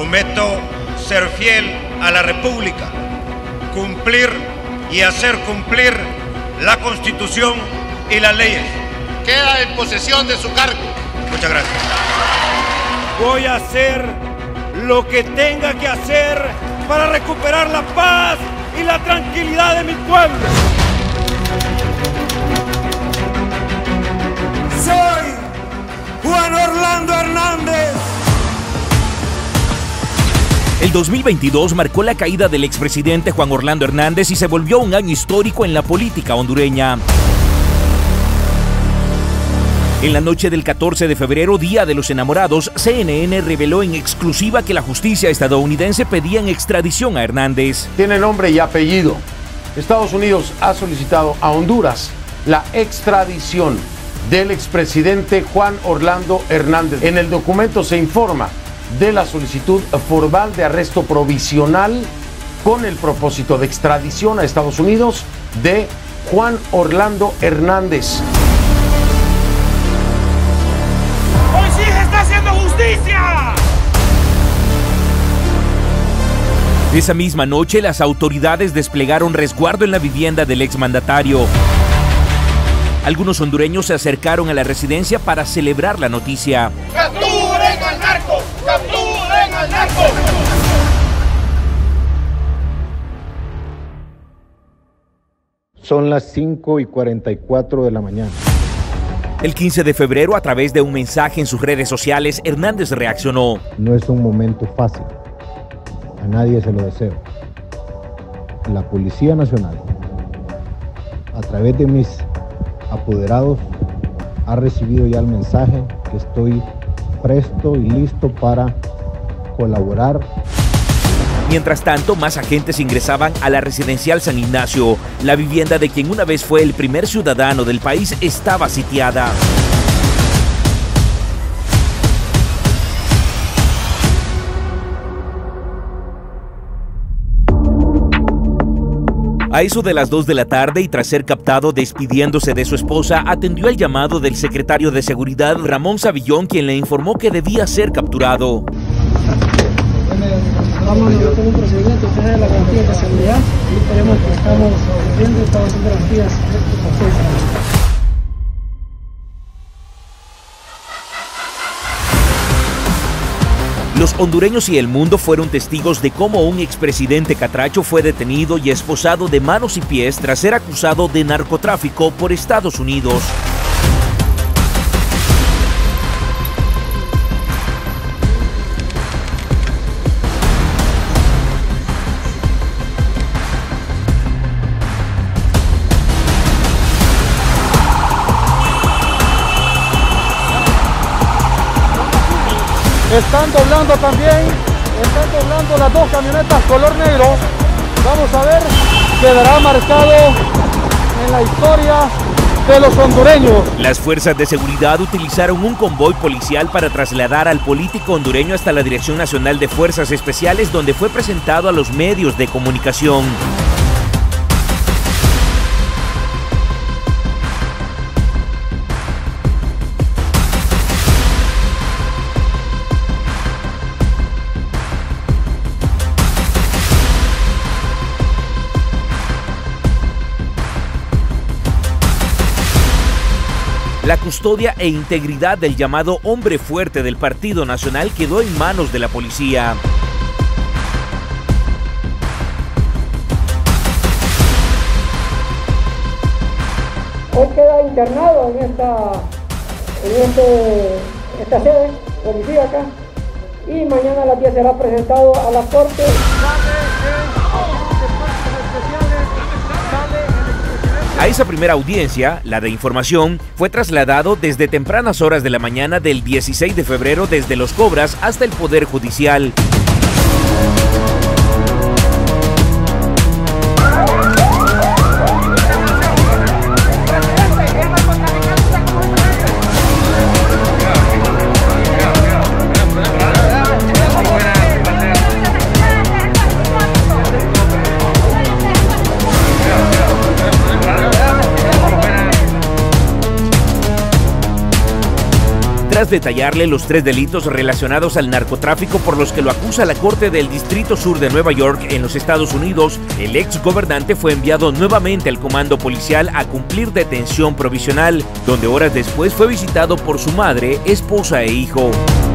Prometo ser fiel a la República, cumplir y hacer cumplir la Constitución y las leyes. Queda en posesión de su cargo. Muchas gracias. Voy a hacer lo que tenga que hacer para recuperar la paz y la tranquilidad de mi pueblo. Soy Juan Orlando Hernández. El 2022 marcó la caída del expresidente Juan Orlando Hernández y se volvió un año histórico en la política hondureña. En la noche del 14 de febrero, Día de los Enamorados, CNN reveló en exclusiva que la justicia estadounidense pedía en extradición a Hernández. Tiene nombre y apellido. Estados Unidos ha solicitado a Honduras la extradición del expresidente Juan Orlando Hernández. En el documento se informa de la solicitud formal de arresto provisional con el propósito de extradición a Estados Unidos de Juan Orlando Hernández. ¡Hoy sí se está haciendo justicia! Esa misma noche, las autoridades desplegaron resguardo en la vivienda del exmandatario. Algunos hondureños se acercaron a la residencia para celebrar la noticia. ¡Capturen al narco! ¡Capturen al narco! Son las 5:44 de la mañana. El 15 de febrero, a través de un mensaje en sus redes sociales, Hernández reaccionó. No es un momento fácil. A nadie se lo deseo. La Policía Nacional, a través de mis apoderados, ha recibido ya el mensaje que estoy presto y listo para colaborar. Mientras tanto, más agentes ingresaban a la residencial San Ignacio. La vivienda de quien una vez fue el primer ciudadano del país estaba sitiada. A eso de las 2 de la tarde y tras ser captado despidiéndose de su esposa, atendió el llamado del secretario de Seguridad, Ramón Savillón, quien le informó que debía ser capturado. Vamos a hacer un procedimiento, usted sabe las garantías de seguridad y esperemos que estamos haciendo garantías de Los hondureños y el mundo fueron testigos de cómo un expresidente catracho fue detenido y esposado de manos y pies tras ser acusado de narcotráfico por Estados Unidos. Están doblando también, las dos camionetas color negro. Vamos a ver, quedará marcado en la historia de los hondureños. Las fuerzas de seguridad utilizaron un convoy policial para trasladar al político hondureño hasta la Dirección Nacional de Fuerzas Especiales, donde fue presentado a los medios de comunicación. La custodia e integridad del llamado hombre fuerte del Partido Nacional quedó en manos de la policía. Hoy queda internado en esta sede, policía acá, y mañana a las 10 será presentado a la corte. A esa primera audiencia, la de información, fue trasladado desde tempranas horas de la mañana del 16 de febrero desde Los Cobras hasta el Poder Judicial. Tras Tras detallarle los 3 delitos relacionados al narcotráfico por los que lo acusa la Corte del Distrito Sur de Nueva York en los Estados Unidos, el ex gobernante fue enviado nuevamente al comando policial a cumplir detención provisional, donde horas después fue visitado por su madre, esposa e hijo.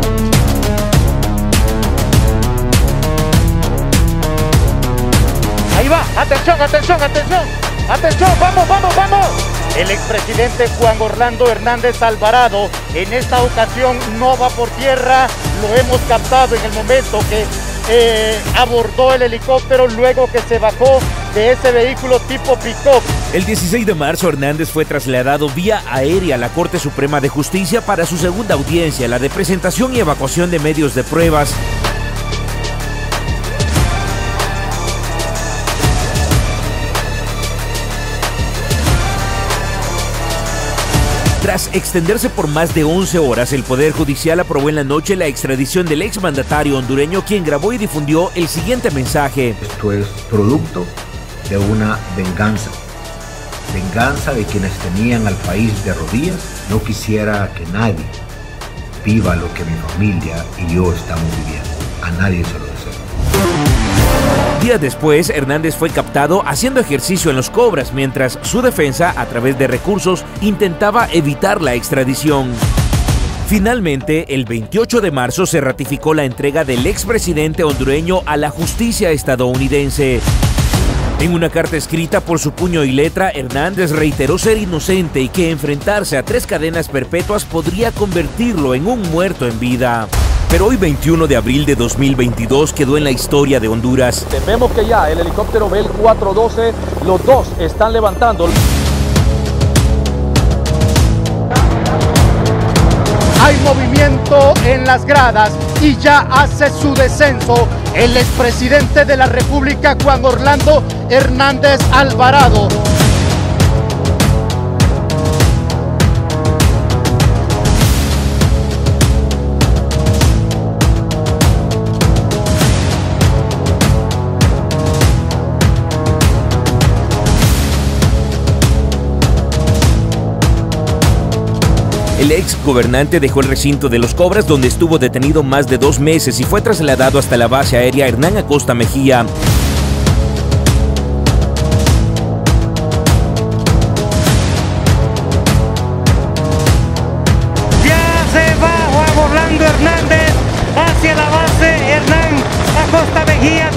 Ahí va, atención, atención, atención, atención, vamos, vamos, vamos. El expresidente Juan Orlando Hernández Alvarado en esta ocasión no va por tierra, lo hemos captado en el momento que abordó el helicóptero luego que se bajó de ese vehículo tipo pick-up. El 16 de marzo, Hernández fue trasladado vía aérea a la Corte Suprema de Justicia para su segunda audiencia, la de presentación y evacuación de medios de pruebas. Tras extenderse por más de 11 horas, el Poder Judicial aprobó en la noche la extradición del exmandatario hondureño, quien grabó y difundió el siguiente mensaje. Esto es producto de una venganza. Venganza de quienes tenían al país de rodillas. No quisiera que nadie viva lo que mi familia y yo estamos viviendo. A nadie se lo deseo. Días después, Hernández fue captado haciendo ejercicio en Los Cobras, mientras su defensa, a través de recursos, intentaba evitar la extradición. Finalmente, el 28 de marzo se ratificó la entrega del expresidente hondureño a la justicia estadounidense. En una carta escrita por su puño y letra, Hernández reiteró ser inocente y que enfrentarse a 3 cadenas perpetuas podría convertirlo en un muerto en vida. Pero hoy, 21 de abril de 2022, quedó en la historia de Honduras. Vemos que ya el helicóptero Bell 412, los dos están levantando. Hay movimiento en las gradas y ya hace su descenso el expresidente de la República, Juan Orlando Hernández Alvarado. El ex gobernante dejó el recinto de Los Cobras, donde estuvo detenido más de 2 meses, y fue trasladado hasta la base aérea Hernán Acosta Mejía. Ya se va Juan Orlando Hernández hacia la base Hernán Acosta Mejía.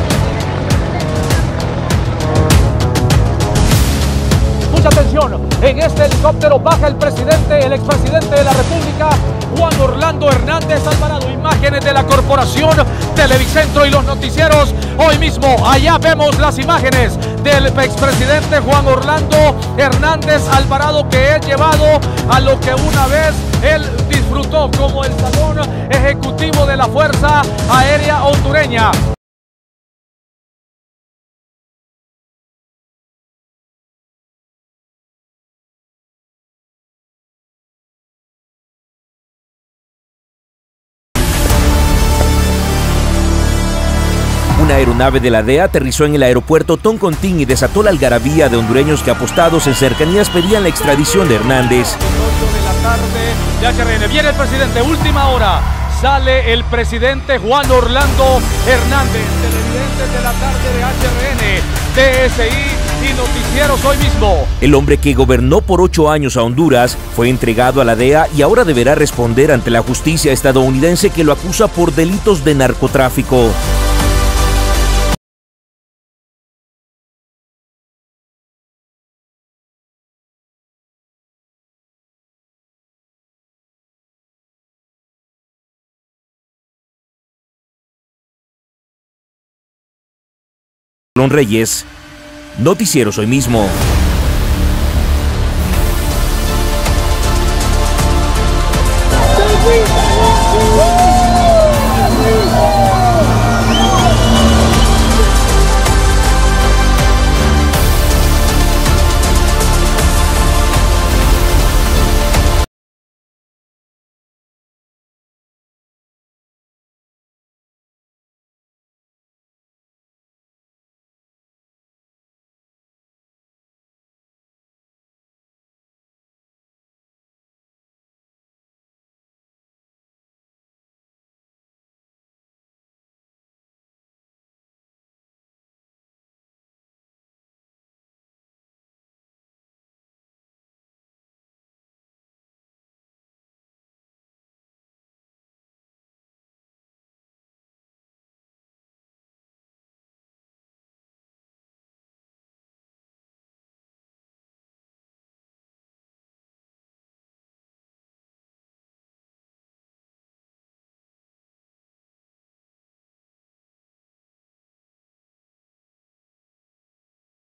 Mucha atención, en este helicóptero baja el presidente, el expresidente de la República, Juan Orlando Hernández Alvarado. Imágenes de la Corporación Televicentro y los noticieros. Hoy mismo, allá vemos las imágenes del expresidente Juan Orlando Hernández Alvarado, que es llevado a lo que una vez él disfrutó como el salón ejecutivo de la Fuerza Aérea Hondureña. Una aeronave de la DEA aterrizó en el aeropuerto Toncontín y desató la algarabía de hondureños que, apostados en cercanías, pedían la extradición de Hernández. 8 de la tarde de HRN. Viene el presidente, última hora. Sale el presidente Juan Orlando Hernández. Televidentes de la tarde de HRN, TSI y noticieros hoy mismo. El hombre que gobernó por 8 años a Honduras fue entregado a la DEA y ahora deberá responder ante la justicia estadounidense, que lo acusa por delitos de narcotráfico. Reyes, noticieros hoy mismo.